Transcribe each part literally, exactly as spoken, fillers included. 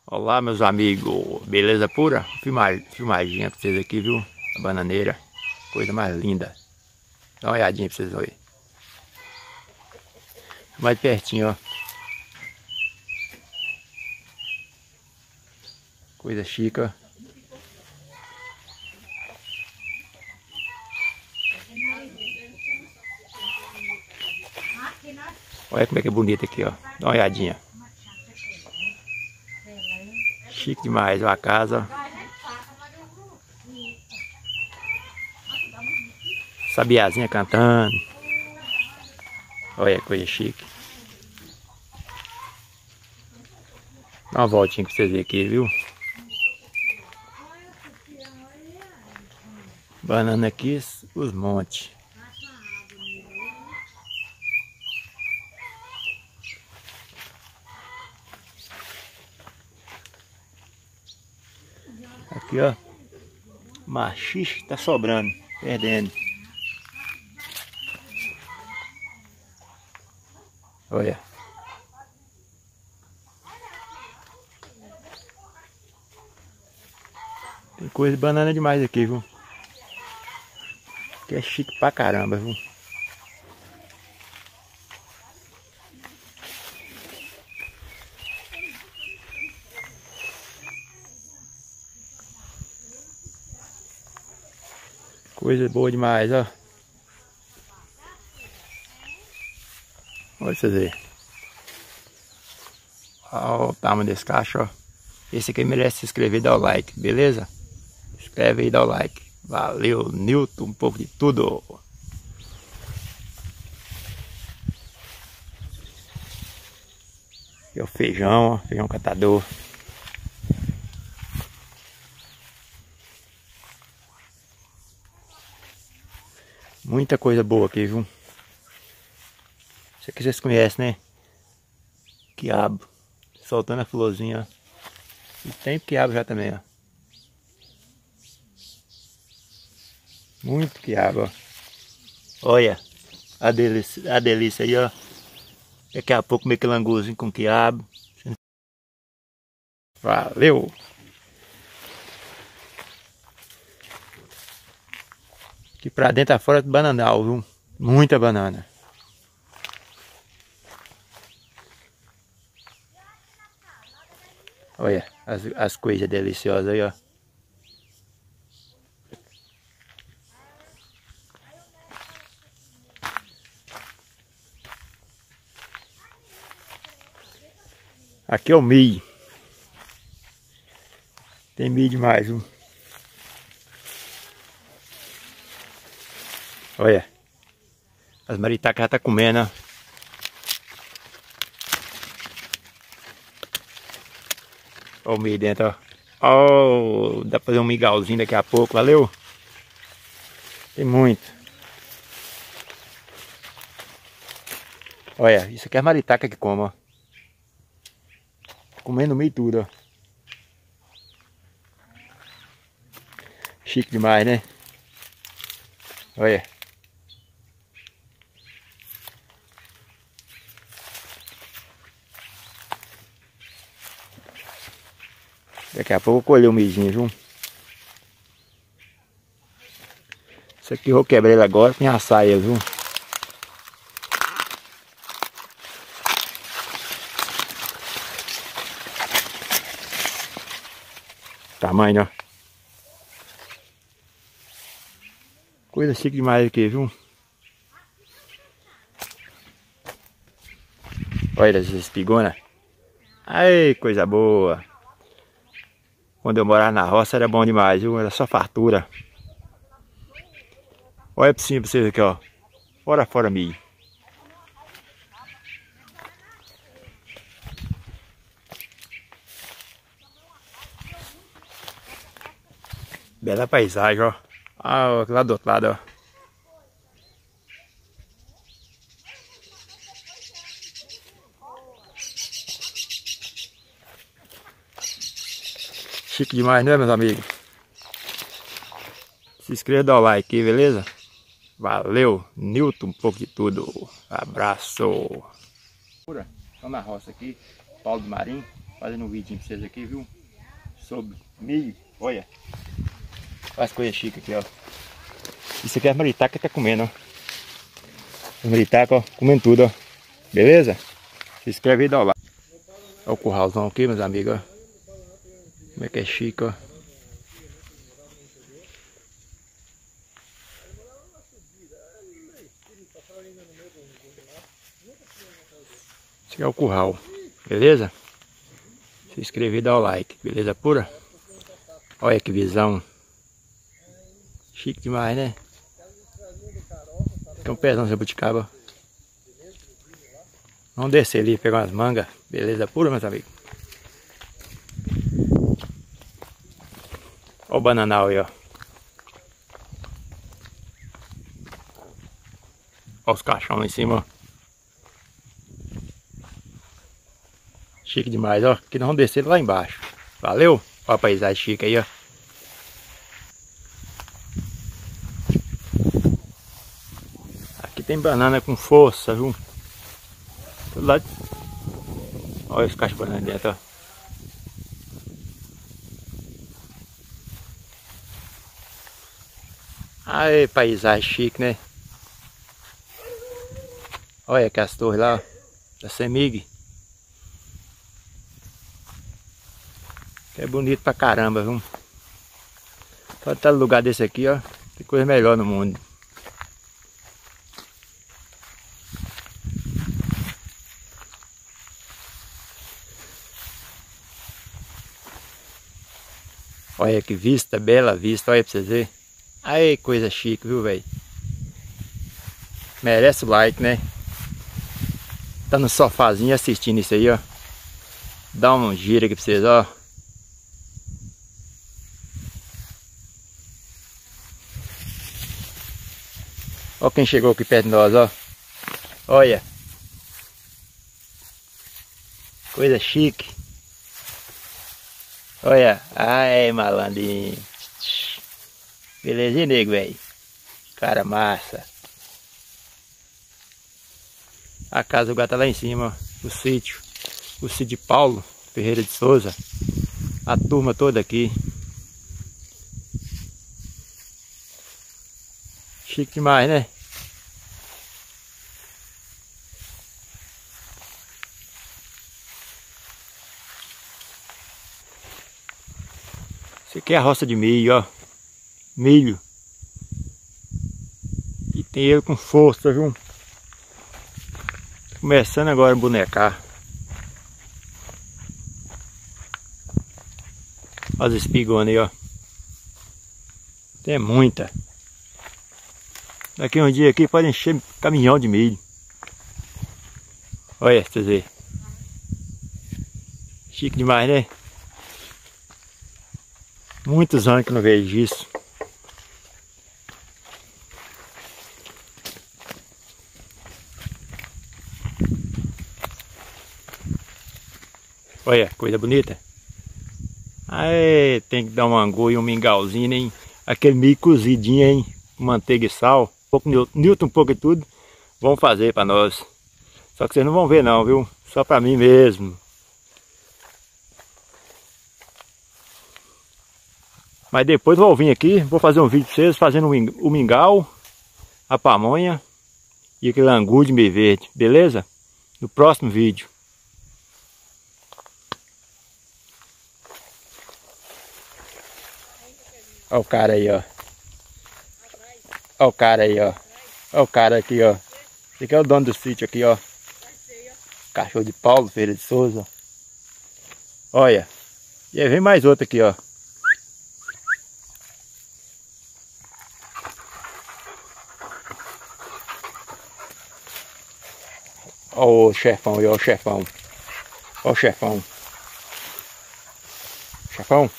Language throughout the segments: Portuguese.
Olá, meus amigos, beleza pura? Filmagem, filmaginha pra vocês aqui, viu? A bananeira, coisa mais linda. Dá uma olhadinha pra vocês verem. Mais pertinho, ó. Coisa chique, ó. Olha como é que é bonito aqui, ó. Dá uma olhadinha. Chique demais, ó, a casa. Sabiazinha cantando. Olha que coisa chique. Dá uma voltinha pra vocês verem aqui, viu? Banana aqui, os montes. Aqui, ó. Machixe tá sobrando, perdendo. Olha. Tem coisa de banana demais aqui, viu? Que é chique pra caramba, viu? Coisa boa demais, ó. Olha pra vocês verem. Olha o tamanho desse cacho, ó. Esse aqui merece se inscrever e dar o like, beleza? Inscreve aí e dá o like. Valeu, Newton, um pouco de tudo. Aqui é o feijão, ó. Feijão catador. Muita coisa boa aqui, viu? Isso aqui vocês conhecem, né? Quiabo. Soltando a florzinha, ó. E tem quiabo já também, ó. Muito quiabo, ó. Olha a delícia, a delícia aí, ó. Daqui a pouco meio que langozinho com quiabo. Valeu! Aqui pra dentro a fora do bananal, viu? Muita banana. Olha as, as coisas deliciosas aí, ó. Aqui é o milho. Tem milho demais, viu? Olha. As maritacas já tá comendo, ó. Olha o milho dentro, ó. Oh, dá pra fazer um migalzinho daqui a pouco, valeu? Tem muito. Olha, isso aqui é a maritaca que come, ó. Comendo milho tudo, ó. Chique demais, né? Olha. Daqui a pouco eu vou colher o milhinho, viu? Isso aqui eu vou quebrar ele agora pra assar ele, viu? Tamanho, ó. Coisa chique demais aqui, viu? Olha essa espigona. Ai, coisa boa. Quando eu morava na roça era bom demais, viu? Era só fartura. Olha pra cima pra vocês aqui, ó. Fora, fora milho. Bela paisagem, ó. Ah, lá do outro lado, ó. Chique demais, né, meus amigos? Se inscreva e dá o like aí, beleza? Valeu, Newton, um pouco de tudo. Abraço. Estamos na roça aqui, Paulo do Marinho. Fazendo um vídeo pra vocês aqui, viu? Sobre milho. Olha. Olha as coisas chiques aqui, ó. Isso aqui é as maritacas que tá comendo, ó. As maritacas, ó, comendo tudo, ó. Beleza? Se inscreve aí e dá o like. Olha o curralzão aqui, meus amigos, ó. Como é que é chique, ó. Esse aqui é o curral, beleza? Se inscrever e dá o like, beleza pura? Olha que visão. Chique demais, né? Tem um pezão de jabuticaba. Vamos descer ali, pegar umas mangas. Beleza pura, meus amigos? Olha o bananal aí, ó. Olha os caixões lá em cima, ó. Chique demais, ó. Aqui nós vamos descer lá embaixo. Valeu? Olha a paisagem chique aí, ó. Aqui tem banana com força, viu? Todo lado. Olha os cachos de banana dentro, ó. Aí, paisagem chique, né? Olha aqui as torres lá, ó. Da Semig. É bonito pra caramba, viu? Só tá no lugar desse aqui, ó. Tem coisa melhor no mundo. Olha que vista, bela vista, olha pra vocês verem. Aí, coisa chique, viu, velho? Merece o like, né? Tá no sofazinho assistindo isso aí, ó. Dá um giro aqui pra vocês, ó. Ó quem chegou aqui perto de nós, ó. Olha. Coisa chique. Olha. Ai, malandrinho. Belezinha, nego, velho. Cara massa. A casa do gato tá lá em cima, ó. O sítio. O sítio de Paulo Ferreira de Souza. A turma toda aqui. Chique demais, né? Isso aqui é a roça de milho, ó. Milho. E tem ele com força, viu? Começando agora a bonecar. Olha as espigonas aí, ó. Tem muita. Daqui um dia aqui pode encher caminhão de milho. Olha, vocês verem. Chique demais, né? Muitos anos que eu não vejo isso. Olha, coisa bonita. Aí tem que dar um angu e um mingauzinho, hein? Aquele milho cozidinho, hein? Com manteiga e sal. Um pouco Newton, um pouco e tudo. Vão fazer pra nós. Só que vocês não vão ver não, viu? Só pra mim mesmo. Mas depois vou vir aqui, vou fazer um vídeo pra vocês fazendo o mingau, a pamonha e aquele angu de meio verde, beleza? No próximo vídeo. Olha o cara aí, ó. Olha o cara aí, ó. Olha o cara aqui, ó. Esse aqui é o dono do sítio aqui, ó. Cachorro de Paulo Ferreira de Souza. Olha. E aí vem mais outro aqui, ó. Olha o chefão aí, ó o chefão. Olha o chefão. Chefão.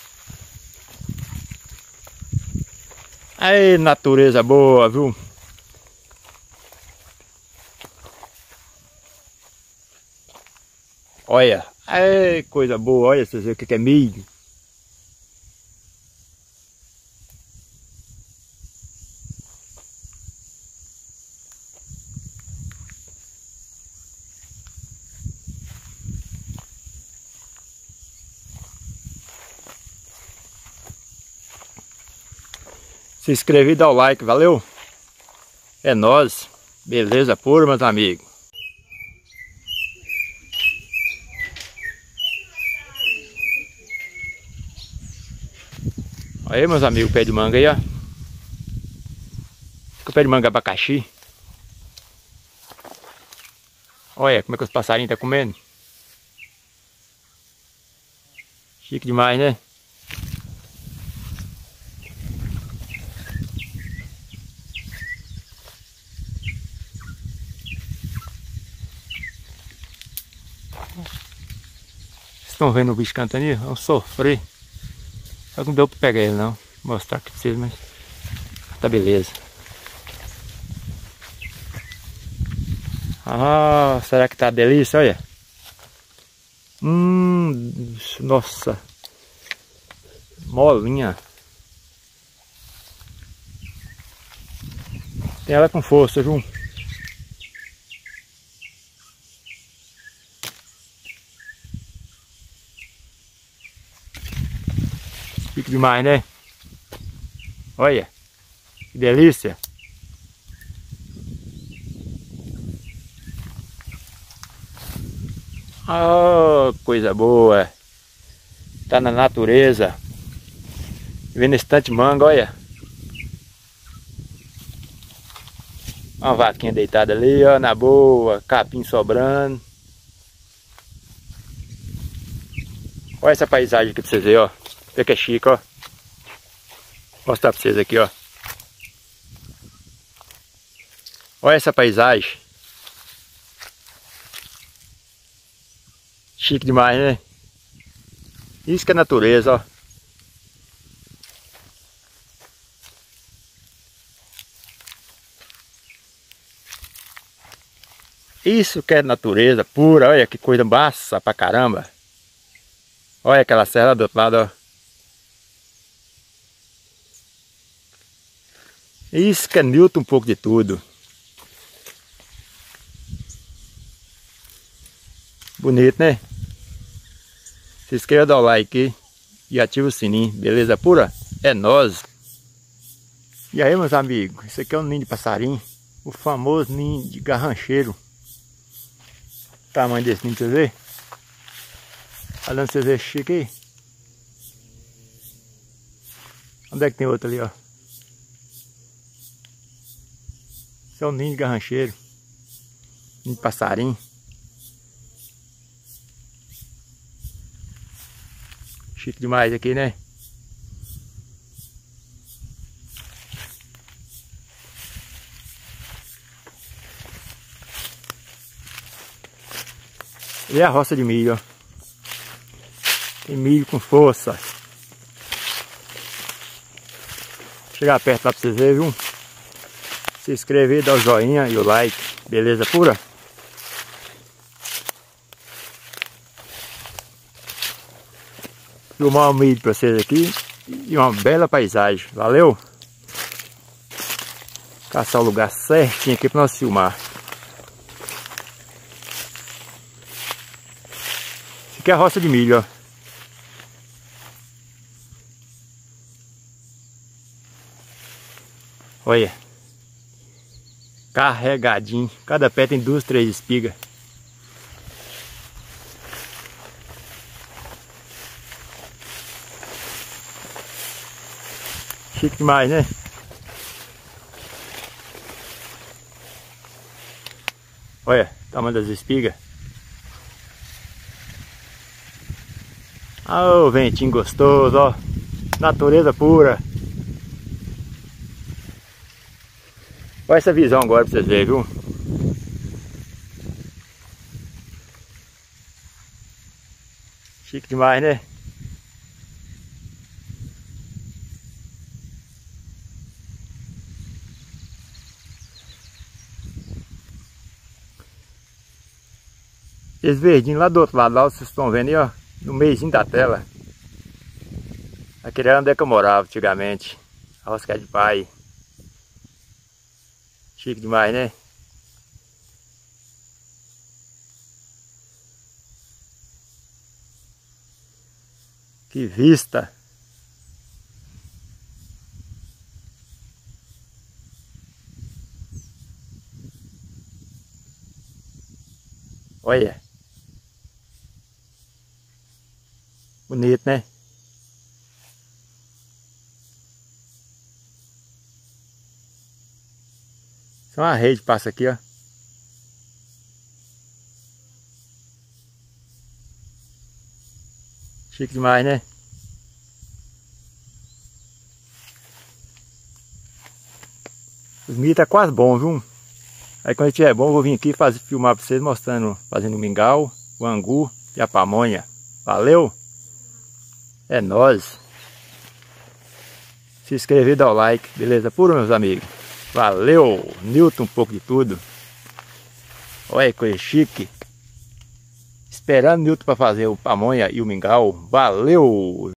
Aí, natureza boa, viu? Olha, aí, coisa boa, olha, vocês verem o que é milho. Se inscrever e dá o like, valeu? É nóis. Beleza pura, meus amigos. Aí, meus amigos, o pé de manga aí, ó. O pé de manga abacaxi. Olha como é que os passarinhos estão comendo. Chique demais, né? Vocês estão vendo o bicho cantando aí? Vamos sofrer. Só que não deu pra pegar ele não. Vou mostrar aqui pra vocês, mas tá beleza. Ah, será que tá delícia? Olha. Hum, nossa. Molinha. Tem ela com força, viu? Fica demais, né? Olha. Que delícia. Oh, coisa boa. Tá na natureza. Vendo esse tanto de manga, olha. Uma vaquinha deitada ali, ó, na boa. Capim sobrando. Olha essa paisagem aqui pra vocês verem, ó. Olha que é chique, ó. Vou mostrar pra vocês aqui, ó. Olha essa paisagem. Chique demais, né? Isso que é natureza, ó. Isso que é natureza pura, olha que coisa massa pra caramba. Olha aquela serra do outro lado, ó. Isso que é Newton um pouco de tudo. Bonito, né? Se inscreva, dá o like e ativa o sininho, beleza pura? É nóis! E aí, meus amigos, isso aqui é um ninho de passarinho, o famoso ninho de garrancheiro. O tamanho desse ninho, pra vocês verem. Olha onde vocês verem chique aí. Onde é que tem outro ali, ó? Esse é um ninho de garrancheiro. Ninho de passarinho. Chique demais aqui, né? E a roça de milho, ó. Tem milho com força. Vou chegar perto lá pra vocês verem, viu? Se inscrever, dar o joinha e o like. Beleza pura? Filmar o milho pra vocês aqui. E uma bela paisagem. Valeu? Caçar o lugar certinho aqui pra nós filmar. Isso aqui é a roça de milho, ó. Olha. Carregadinho. Cada pé tem duas, três espigas. Chique demais, né? Olha o tamanho das espigas. Ah, o ventinho gostoso, ó. Natureza pura. Olha essa visão agora pra vocês verem, viu? Chique demais, né? Esse verdinho lá do outro lado, lá vocês estão vendo aí, ó. No meizinho da tela. Aquele era onde é que eu morava antigamente. A Rosca de Pai. Chique demais, né? Que vista! Olha. Bonito, né? Só uma rede passa aqui, ó. Chique demais, né? Os milho tá quase bom, viu? Aí quando estiver bom, eu vou vir aqui fazer, filmar pra vocês, mostrando, fazendo o mingau, o angu e a pamonha. Valeu? É nóis! Se inscrever, dá o like, beleza? Puro, meus amigos. Valeu! Newton, um pouco de tudo. Olha que coisa chique. Esperando o Newton para fazer o pamonha e o mingau. Valeu!